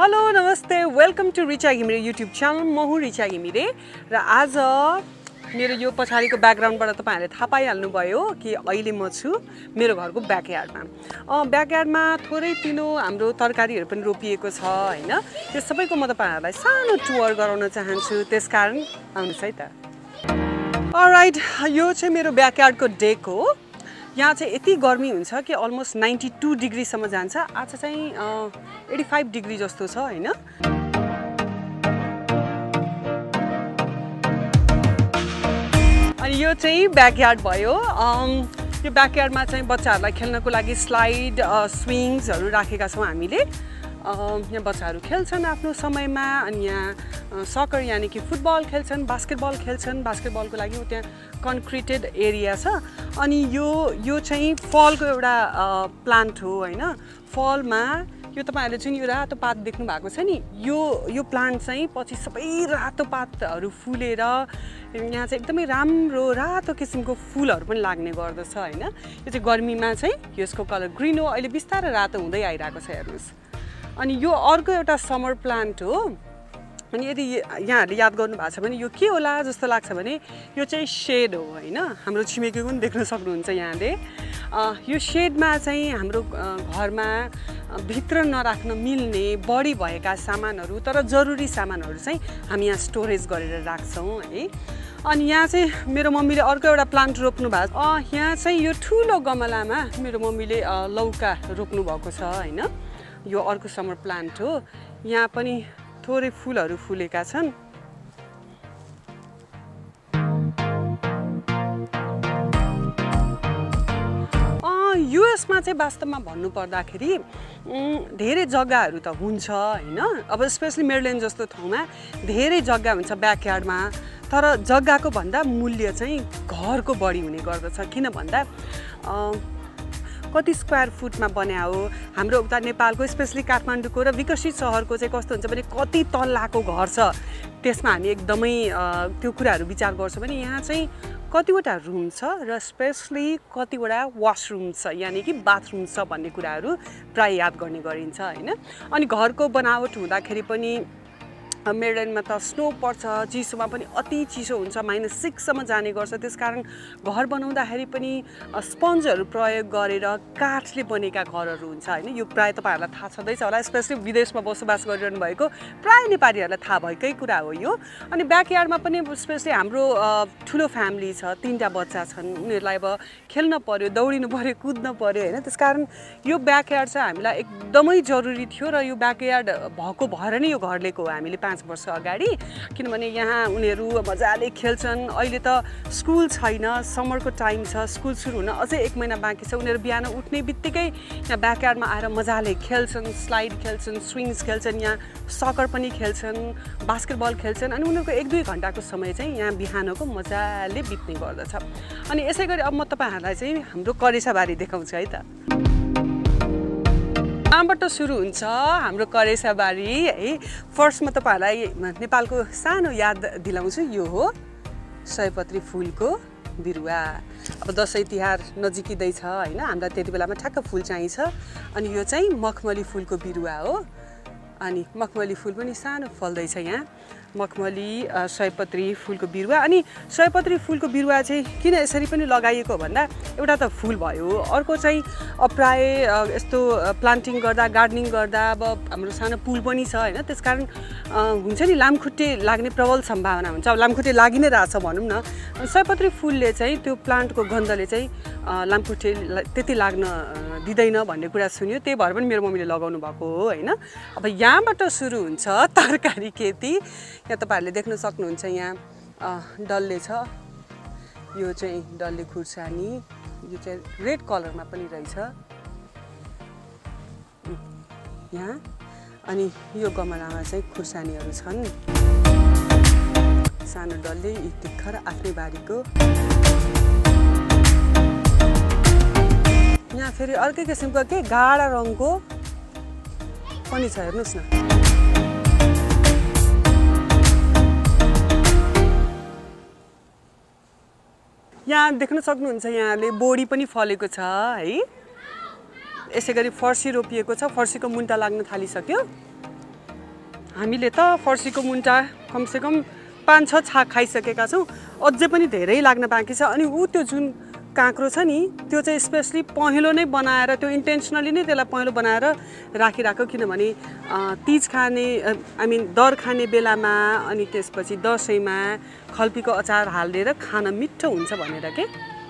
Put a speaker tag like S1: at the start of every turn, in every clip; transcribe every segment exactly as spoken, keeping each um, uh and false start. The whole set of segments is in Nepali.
S1: हेलो नमस्ते welcome to Richa Ghimire YouTube channel. म हुँ रिचा घिमिरे र आज मेरो यो पछाडिको ब्याकग्राउन्डबाट तपाईहरुले थाहा पाइहाल्नुभयो कि अहिले म छु मेरो घरको ब्याकयार्डमा। अ ब्याकयार्डमा थोरै तिनो हाम्रो तरकारीहरु पनि रोपिएको छ हैन। त्यो सबैको म तपाईहरुलाई सानो टुर गराउन चाहन्छु, त्यसकारण आउनुस् है त। अलराइट, यो चाहिँ मेरो ब्याकयार्डको डेक हो। यहाँ चाहिँ यति गर्मी हुन्छ कि अलमोस्ट नाइन्टी टू डिग्री सम्म जान्छ। आज चाहिँ एटी फाइभ डिग्री जस्तो छ हैन। अनि यो चाहिँ ब्याकयार्ड भयो। यो ब्याकयार्डमा चाहिँ बच्चाहरूलाई खेल्नको लागि स्लाइड स्विङ्सहरू राखेका छौँ हामीले। यहाँ बच्चाहरू खेल्छन् आफ्नो समयमा। अनि यहाँ सकर यानि कि फुटबल खेल्छन्, बास्केटबल खेल्छन्। बास्केटबलको लागि त्यहाँ कन्क्रिटेड एरिया छ। अनि यो यो चाहिँ फलको एउटा प्लान्ट हो हैन। फलमा यो तपाईहरुले जुन यो रातो पात देख्नु भएको छ नि, यो यो प्लान्ट चाहिँ पछि सबै रातो पातहरू फुलेर यहाँ चाहिँ एकदमै राम्रो रातो किसिमको फुलहरू पनि लाग्ने गर्दछ हैन। यो चाहिँ गर्मीमा चाहिँ यसको कलर ग्रीन हो। अहिले बिस्तारै रातो हुँदै आइरहेको छ हेर्नुस्। अनि यो अर्को एउटा समर प्लान्ट हो। अनि यदि यहाँहरूले याद गर्नु भएको छ भने यो के होला जस्तो लाग्छ भने यो चाहिँ शेड हो हैन। हाम्रो छिमेकीको पनि देख्न सक्नुहुन्छ यहाँले। यो शेडमा चाहिँ हाम्रो घरमा भित्र नराख्न मिल्ने बढी भएका सामानहरू, तर जरुरी सामानहरू चाहिँ हामी यहाँ स्टोरेज गरेर राख्छौँ है। अनि यहाँ चाहिँ मेरो मम्मीले अर्को एउटा प्लान्ट रोप्नु भएको छ। यहाँ चाहिँ यो ठुलो गमलामा मेरो मम्मीले लौका रोप्नु भएको छ हैन। यो अर्को समर प्लान्ट हो। यहाँ पनि थोरै फुलहरू फुलेका छन्। युएसमा चाहिँ वास्तवमा भन्नु पर्दाखेरि धेरै जग्गाहरू त हुन्छ हैन। अब स्पेशली मेरील्यान्ड जस्तो ठाउँमा धेरै जग्गा हुन्छ ब्याकयार्डमा, तर जग्गाको भन्दा मूल्य चाहिँ घरको बढी हुने गर्दछ। किन भन्दा कति स्क्वायर फुटमा बन्या हो। हाम्रो उता नेपालको स्पेशली काठमाडौँको र विकसित सहरको चाहिँ कस्तो हुन्छ भने कति तल्लाको घर छ, त्यसमा हामी एकदमै त्यो कुराहरू विचार गर्छौँ भने यहाँ चाहिँ कतिवटा रुम छ र स्पेशली कतिवटा वासरुम छ यानि कि बाथरुम छ भन्ने कुराहरू प्राय याद गर्ने गरिन्छ हैन। अनि घरको बनावट हुँदाखेरि पनि मेरील्यान्डमा त स्नो पर्छ, चिसोमा पनि अति चिसो हुन्छ, माइनस सिक्ससम्म जाने गर्छ। त्यसकारण घर बनाउँदाखेरि पनि स्पन्जहरू प्रयोग गरेर काठले बनेका घरहरू हुन्छ हैन। यो प्राय तपाईहरुलाई थाहा छँदैछ होला, स्पेशली विदेशमा बसोबास गरिरहनु भएको प्राय नेपालीहरूलाई थाहा भएकै कुरा हो यो। अनि ब्याकयार्डमा पनि स्पेशली हाम्रो ठुलो फ्यामिली छ, तीनटा बच्चा छन्, उनीहरूलाई अब खेल्न पर्यो, दौडिनु पर्यो, कुद्न पर्यो हैन। त्यसकारण यो ब्याकयार्ड चाहिँ हामीलाई एकदमै जरुरी थियो र यो ब्याकयार्ड भएको भएर नै यो घर लिएको हो हामीले पाँच वर्ष अगाडि। किनभने यहाँ उनीहरू मजाले खेल्छन्। अहिले त स्कुल छैन, समरको टाइम छ, स्कुल सुरु हुन अझै एक महिना बाँकी छ। उनीहरू बिहान उठ्ने बित्तिकै यहाँ ब्याकयार्डमा आएर मजाले खेल्छन्, स्लाइड खेल्छन्, स्विङ्स खेल्छन्, यहाँ सकर पनि खेल्छन्, बास्केटबल खेल्छन्। अनि उनीहरूको एक दुई घन्टाको समय चाहिँ यहाँ बिहानको मजाले बित्ने गर्दछ। अनि यसै गरी अब म तपाईहरुलाई चाहिँ हाम्रो करेसाबारी देखाउँछु है त। यहाँबाट सुरु हुन्छ हाम्रो करेसाबारी है। फर्स्ट म तपाईहरुलाई नेपालको सानो याद दिलाउँछु। यो हो सयपत्री फुलको बिरुवा। अब दसैँ तिहार नजिकिँदैछ हैन, हामीलाई त्यति बेलामा ठ्याक्क फुल चाहिन्छ। अनि यो चाहिँ मखमली फुलको बिरुवा हो। अनि मखमली फुल पनि सानो फल्दैछ यहाँ। मखमली सयपत्री फुलको बिरुवा। अनि सयपत्री फुलको बिरुवा चाहिँ किन यसरी पनि लगाइएको भन्दा एउटा त फुल भयो, अर्को चाहिँ प्राय यस्तो प्लान्टिङ गर्दा गार्डनिङ गर्दा अब हाम्रो सानो पुल पनि छ हैन। त्यसकारण हुन्छ नि लामखुट्टे लाग्ने प्रबल सम्भावना हुन्छ। अब लामखुट्टे लागि नै रहेछ भनौँ न। सयपत्री फुलले चाहिँ त्यो प्लान्टको गन्धले चाहिँ लामखुट्टे त्यति लाग्न दिँदैन भन्ने कुरा सुन्यो, त्यही भएर पनि मेरो मम्मीले लगाउनु भएको हो हैन। अब यहाँबाट सुरु हुन्छ तरकारी खेती। यहाँ तपाईहरुले देख्न सक्नुहुन्छ यहाँ डल्ले छ। यो चाहिँ डल्ले खुर्सानी, यो चाहिँ रेड कलरमा पनि रहेछ यहाँ। अनि यो गमलामा चाहिँ खुर्सानीहरू छन्, सानो डल्ले, यी तिखर आफ्नै बारीको। यहाँ फेरि अर्कै किसिमको के गाढा रङको पनि छ, हेर्नुस् न। यहाँ देख्न सक्नुहुन्छ यहाँले बोडी पनि फलेको छ है। यसै गरी फर्सी रोपिएको छ, फर्सीको मुन्टा लाग्न थालिसक्यो। हामीले त फर्सीको मुन्टा कमसेकम पाँच छ छाक खाइसकेका छौँ, अझै पनि धेरै लाग्न बाँकी छ। अनि ऊ त्यो जुन काँक्रो छ नि त्यो चाहिँ स्पेसली पहेँलो नै बनाएर, त्यो इन्टेन्सनली नै त्यसलाई पहेँलो बनाएर राखिराख्यो, किनभने तिज खाने आई मिन दर खाने बेलामा अनि त्यसपछि दसैँमा खल्पीको अचार हालेर खान मिठो हुन्छ भनेर के।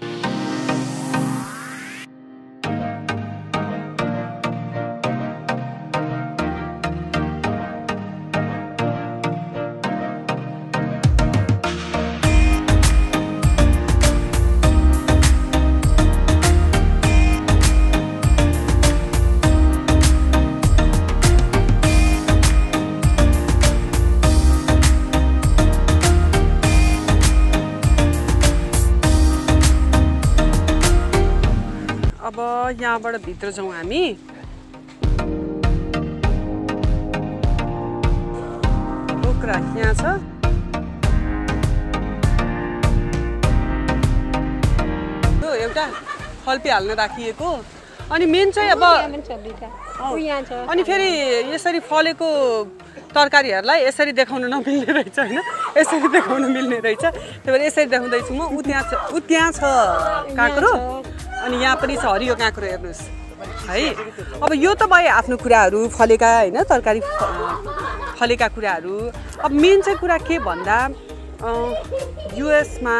S1: अब यहाँबाट भित्र जाउँ हामी। बोक्रा यहाँ छ। यो एउटा खल्पी हाल्न राखिएको। अनि मेन चाहिँ अब अनि फेरि यसरी फलेको तरकारीहरूलाई यसरी देखाउन नमिल्ने रहेछ होइन, यसरी देखाउन मिल्ने रहेछ। त्यही भएर यसरी देखाउँदैछु म। ऊ त्यहाँ छ, ऊ त्यहाँ छ काँक्रो, अनि यहाँ पनि छ हरियो काँक्रो, हेर्नुहोस् है। अब यो त भयो आफ्नो कुराहरू, फलेका होइन तरकारी फलेका कुराहरू। अब मेन चाहिँ कुरा के भन्दा युएसमा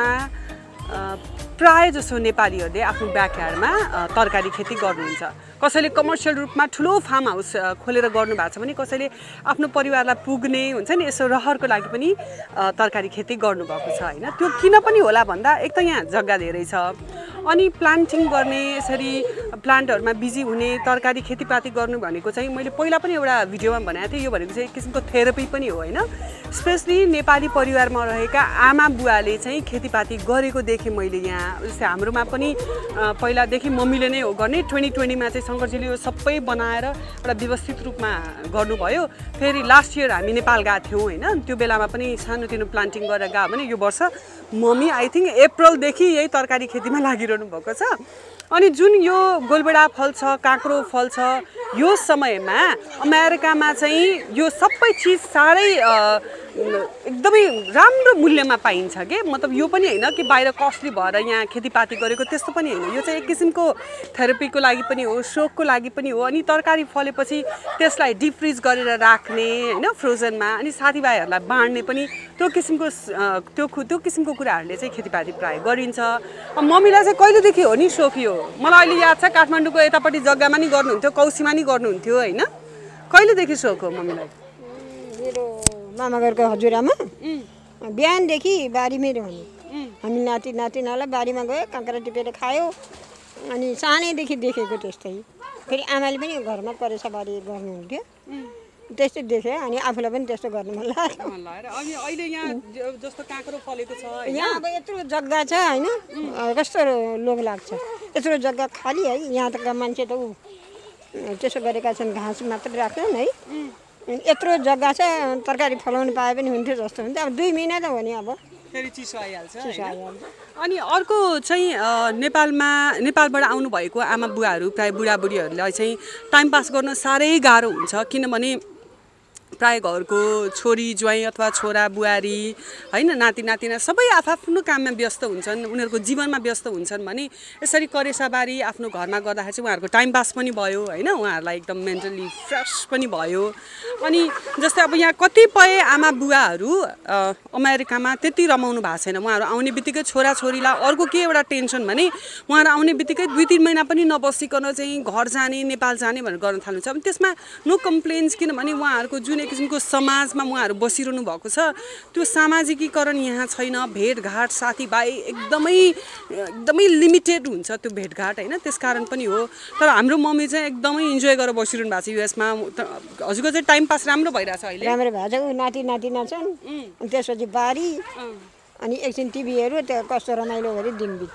S1: प्राय जसो नेपालीहरूले आफ्नो ब्याकयार्डमा तरकारी खेती गर्नुहुन्छ। कसैले कमर्सियल रूपमा ठुलो फार्म हाउस खोलेर गर्नुभएको छ भने कसैले आफ्नो परिवारलाई पुग्ने हुन्छ नि यसो रहरको लागि पनि तरकारी खेती गर्नुभएको छ होइन। त्यो किन पनि होला भन्दा एक त यहाँ जग्गा धेरै छ, अनि प्लान्टिङ गर्ने, यसरी प्लान्टहरूमा बिजी हुने, तरकारी खेतीपाती गर्नु भनेको चाहिँ मैले पहिला पनि एउटा भिडियोमा भनेको थिएँ, यो भनेको चाहिँ एक किसिमको थेरापी पनि हो होइन। स्पेसली नेपाली परिवारमा रहेका आमा बुवाले चाहिँ खेतीपाती गरेको देखेँ मैले यहाँ। जस्तै हाम्रोमा पनि पहिलादेखि मम्मीले नै हो गर्ने। ट्वेन्टी ट्वेन्टीमा चाहिँ शङ्करजीले यो सबै बनाएर एउटा व्यवस्थित रूपमा गर्नुभयो। फेरि लास्ट इयर हामी नेपाल गएको थियौँ होइन, त्यो बेलामा पनि सानोतिनो प्लान्टिङ गरेर गयो भने यो वर्ष मम्मी आई थिङ्क अप्रिलदेखि यही तरकारी खेतीमा लागिरहनु भएको छ। अनि जुन यो गोलबेडा फल्छ, काँक्रो फल्छ, यो समयमा अमेरिकामा चाहिँ यो सबै चिज साह्रै एकदमै राम्रो मूल्यमा पाइन्छ के। मतलब यो पनि होइन कि बाहिर कस्टली भएर यहाँ खेतीपाती गरेको, त्यस्तो पनि होइन। यो चाहिँ एक किसिमको थेरापीको लागि पनि हो, सोखको लागि पनि हो। अनि तरकारी फलेपछि त्यसलाई डिप फ्रिज गरेर राख्ने होइन फ्रोजनमा, अनि साथीभाइहरूलाई बाँड्ने पनि त्यो किसिमको त्यो त्यो किसिमको कुराहरूले चाहिँ खेतीपाती प्राय गरिन्छ। अब मम्मीलाई चाहिँ कहिलेदेखि हो नि सोख यो? मलाई अहिले याद छ काठमाडौँको यतापट्टि जग्गामा नि गर्नुहुन्थ्यो, कौसीमा नि गर्नुहुन्थ्यो होइन। कहिलेदेखि सोख हो मम्मीलाई?
S2: मेरो मामा घरको हजुरआमा बिहानदेखि बारीमै रहने। हामी नाति नातिनालाई बारीमा गयो, काँक्रा टिपेर खायो। अनि सानैदेखि देखेको त्यस्तै। फेरि आमाले पनि घरमा करेसाबारी गर्नुहुन्थ्यो, त्यस्तो देखेँ। अनि आफूलाई पनि त्यस्तो गर्नु मन लाग्यो।
S1: अनि अहिले यहाँ जस्तो काँक्रो फलेको छ,
S2: यहाँ अब यत्रो जग्गा छ होइन, कस्तो लोभ लाग्छ। यत्रो जग्गा खाली है, यहाँ त मान्छे त ऊ त्यसो गरेका छन्, घाँस मात्र राख्छन् है। यत्रो जग्गा छ, तरकारी फलाउनु पाए पनि हुन्थ्यो जस्तो हुन्छ। अब दुई महिना त हो नि, अब
S1: फेरि चिसो आइहाल्छ।
S2: चिसो आइहाल्छ।
S1: अनि अर्को चाहिँ नेपालमा नेपालबाट आउनुभएको आमा बुवाहरू प्राय बुढाबुढीहरूलाई चाहिँ टाइम पास गर्न साह्रै गाह्रो हुन्छ, किनभने प्राय घरको छोरी ज्वाइँ अथवा छोरा बुहारी होइन, नाति नातिना सबै आफआफ्नो काममा व्यस्त हुन्छन्, उनीहरूको जीवनमा व्यस्त हुन्छन् भने यसरी करेसाबारी आफ्नो घरमा गर्दाखेरि चाहिँ उहाँहरूको टाइम पास पनि भयो होइन, उहाँहरूलाई एकदम मेन्टली फ्रेस पनि भयो। अनि जस्तै अब यहाँ कतिपय आमा बुवाहरू अमेरिकामा त्यति रमाउनु भएको छैन। उहाँहरू आउने बित्तिकै छोराछोरीलाई अर्को के एउटा टेन्सन भने उहाँहरू आउने बित्तिकै दुई तिन महिना पनि नबसिकन चाहिँ घर जाने, नेपाल जाने भनेर गर्न थाल्नुहुन्छ। अब त्यसमा नो कम्प्लेन्स, किनभने उहाँहरूको जुन एक किसिमको समाजमा उहाँहरू बसिरहनु भएको छ, त्यो सामाजिकीकरण यहाँ छैन। भेटघाट साथीभाइ एकदमै एकदमै लिमिटेड हुन्छ त्यो भेटघाट होइन, त्यसकारण पनि हो। तर हाम्रो मम्मी चाहिँ एकदमै इन्जोय गरेर बसिरहनु भएको छ युएसमा। हजुरको चाहिँ टाइम पास राम्रो भइरहेछ अहिले?
S2: राम्रो भएको छ। ऊ नाति नातिना छन्, त्यसपछि बारी, अनि एकछिन टिभी हेर्यो, त्यो कस्तो रमाइलो गरी दिन बित्छ।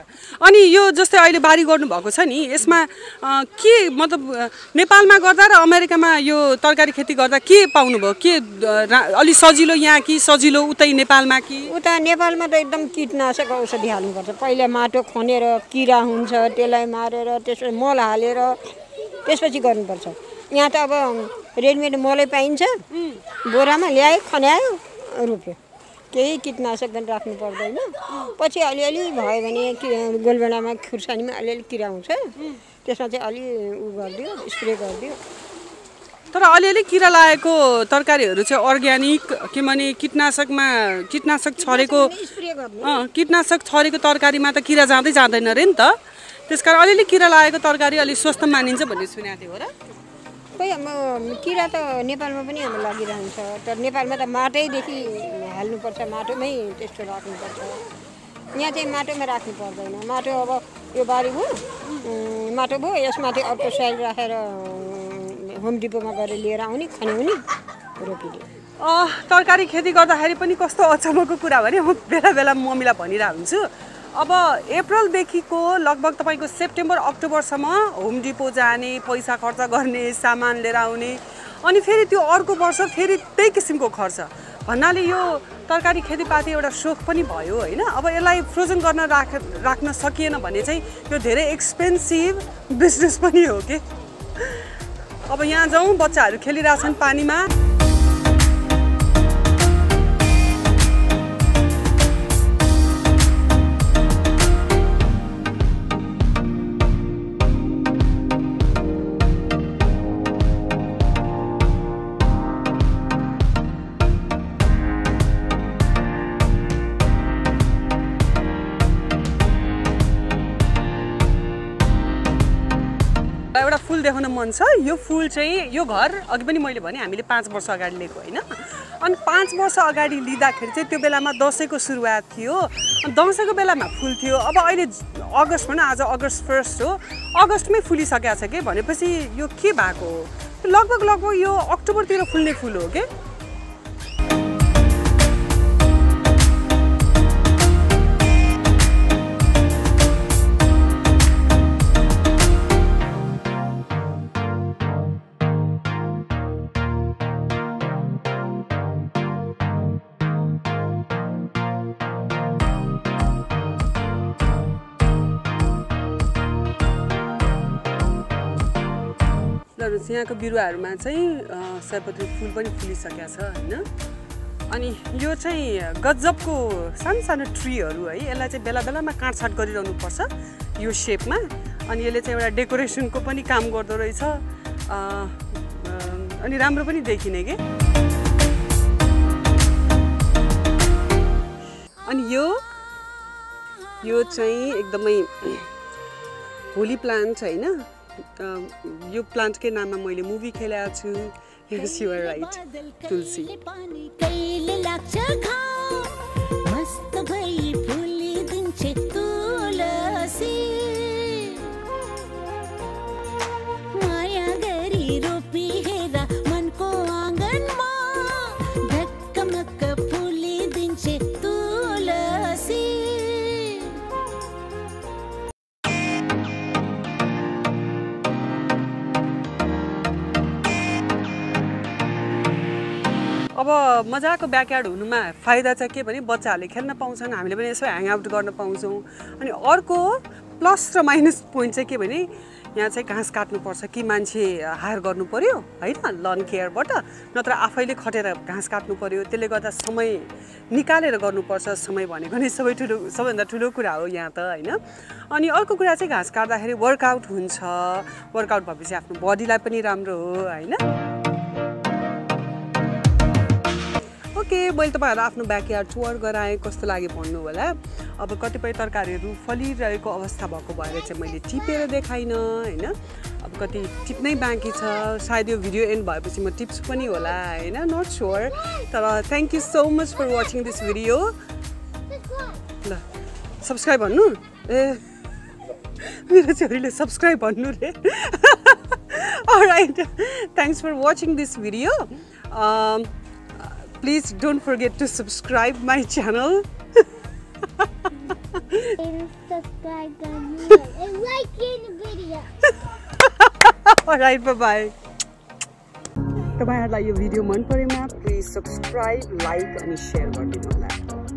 S1: अनि यो जस्तै अहिले बारी गर्नुभएको छ नि, यसमा के मतलब नेपालमा गर्दा र अमेरिकामा यो तरकारी खेती गर्दा के पाउनुभयो? के अलि सजिलो यहाँ कि सजिलो उतै नेपालमा कि?
S2: उता नेपालमा त एकदम कीटनाशक औषधि हाल्नुपर्छ। पहिला माटो खनेर किरा हुन्छ, त्यसलाई मारेर त्यसपछि मल हालेर त्यसपछि गर्नुपर्छ। यहाँ त अब रेडमेड मलै पाइन्छ बोरामा ल्यायो खन्यायो रोप्यो केही कीटनाशक पनि राख्नु पर्दैन पछि अलिअलि भयो भने गोलबेडामा खुर्सानीमा अलिअलि किरा आउँछ त्यसमा चाहिँ अलि उ गरिदियो स्प्रे गरिदियो
S1: तर अलिअलि किरा लागेको तरकारीहरू चाहिँ अर्ग्यानिक किनभने कीटनाशकमा कीटनाशक छरेको कीटनाशक छरेको तरकारीमा त किरा जाँदै जाँदैन रे नि त त्यसकारण अलिअलि किरा लागेको तरकारी अलि स्वस्थ मानिन्छ भन्ने सुनेको थियो हो र
S2: खोइ अब किरा त नेपालमा पनि अब लागिरहन्छ तर नेपालमा त माटैदेखि हाल्नुपर्छ माटोमै त्यस्तो राख्नुपर्छ यहाँ चाहिँ माटोमा राख्नु पर्दैन माटो अब यो बारी भयो माटो भयो यसमाथि अर्को साइड राखेर होम डिपोमा गएर लिएर आउने खन्याउने रोपिदियो
S1: तरकारी खेती गर्दाखेरि पनि कस्तो अचम्मको कुरा भने म बेला बेला मम्मीलाई भनिरहेको हुन्छु अब अप्रिलदेखिको लगभग तपाईँको सेप्टेम्बर अक्टोबरसम्म होम डिपो जाने पैसा खर्च गर्ने सामान लिएर आउने अनि फेरि त्यो अर्को वर्ष फेरि त्यही किसिमको खर्च भन्नाले यो तरकारी खेतीपाती एउटा सोख पनि भयो होइन अब यसलाई फ्रोजन गर्न राख राख्न सकिएन भने चाहिँ यो धेरै एक्सपेन्सिभ बिजनेस पनि हो कि अब यहाँ जाउँ बच्चाहरू खेलिरहेछन् पानीमा एउटा फुल देखाउन मन छ यो फुल चाहिँ यो घर अघि पनि मैले भने हामीले पाँच वर्ष अगाडि लिएको होइन अनि पाँच वर्ष अगाडि लिँदाखेरि चाहिँ त्यो बेलामा दसैँको सुरुवात थियो अनि दसैँको बेलामा फुल थियो अब अहिले अगस्तमा न आज अगस्त फर्स्ट हो अगस्तमै फुलिसकेको छ कि भनेपछि यो के भएको हो लगभग लगभग यो अक्टोबरतिर फुल्ने फुल हो कि यहाँको बिरुवाहरूमा चाहिँ सयपत्री फुल पनि फुलिसकेको छ होइन अनि यो चाहिँ गजबको सानो सानो ट्रीहरू है यसलाई चाहिँ बेला बेलामा काटछाट गरिरहनु पर्छ यो सेपमा अनि यसले चाहिँ एउटा डेकोरेसनको पनि काम गर्दो रहेछ अनि राम्रो पनि देखिने के अनि यो यो चाहिँ एकदमै होली प्लान्ट होइन यो प्लान्टकै नाममा मैले मुभी खेलेको छु yes you are right Tulsi अब मजाको ब्याकयार्ड हुनुमा फाइदा चाहिँ के भने बच्चाहरूले खेल्न पाउँछन् हामीले पनि यसो ह्याङआउट गर्न पाउँछौँ अनि अर्को प्लस र माइनस पोइन्ट चाहिँ के भने यहाँ चाहिँ घाँस काट्नुपर्छ कि मान्छे हायर गर्नु पर्यो होइन लन केयरबाट नत्र आफैले खटेर घाँस काट्नु पर्यो त्यसले गर्दा समय निकालेर गर्नुपर्छ समय भनेको नै सबै ठुलो सबैभन्दा ठुलो कुरा हो यहाँ त होइन अनि अर्को कुरा चाहिँ घाँस काट्दाखेरि वर्कआउट हुन्छ वर्कआउट भएपछि आफ्नो बडीलाई पनि राम्रो हो होइन ओके मैले तपाईँहरू आफ्नो ब्याकयार्ड टुर गराएँ कस्तो लाग्यो भन्नु होला अब कतिपय तरकारीहरू फलिरहेको अवस्था भएको भएर चाहिँ मैले टिपेर देखाइनँ होइन अब कति टिप्नै बाँकी छ सायद यो भिडियो एन्ड भएपछि म टिप्स पनि होला होइन नट स्योर तर thank you so much for watching this video ल सब्सक्राइब भन्नु ए मेरो छोरीले सब्सक्राइब भन्नु रे alright thanks for watching this video Please don't forget to subscribe my channel.
S3: Subscribe and like the video.
S1: Alright, bye bye. तपाईहरुलाई यो भिडियो मन परेमा प्लिज सब्स्क्राइब लाइक अनि शेयर गरिदिनु होला